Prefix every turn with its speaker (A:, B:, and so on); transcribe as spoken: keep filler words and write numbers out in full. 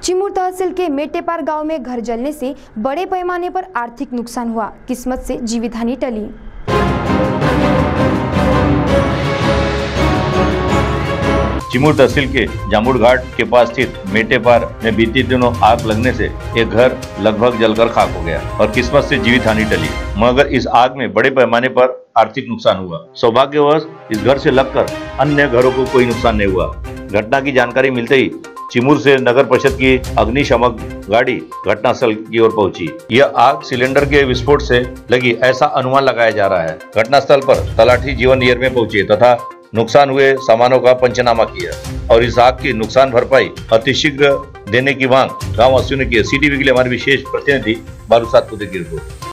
A: चिमूर तहसील के मेटेपार गांव में घर जलने से बड़े पैमाने पर आर्थिक नुकसान हुआ। किस्मत से जीवित हानि टली।
B: चिमूर तहसील के जामुड़ घाट के पास स्थित मेटेपार में बीते दिनों आग लगने से एक घर लगभग जलकर खाक हो गया और किस्मत से जीवित हानि टली, मगर इस आग में बड़े पैमाने पर आर्थिक नुकसान हुआ। सौभाग्यवश इस घर से लगकर अन्य घरों को कोई नुकसान नहीं हुआ। घटना की जानकारी मिलते ही चिमूर से नगर परिषद की अग्निशमक गाड़ी घटनास्थल की ओर पहुंची। यह आग सिलेंडर के विस्फोट से लगी ऐसा अनुमान लगाया जा रहा है। घटनास्थल पर तलाठी जीवन नियर में पहुंचे तथा नुकसान हुए सामानों का पंचनामा किया और इस आग की नुकसान भरपाई अतिशीघ्र देने की मांग गांव वासियों ने की। सीटीवी के लिए हमारे विशेष प्रतिनिधि बालू सातपुते की रिपोर्ट।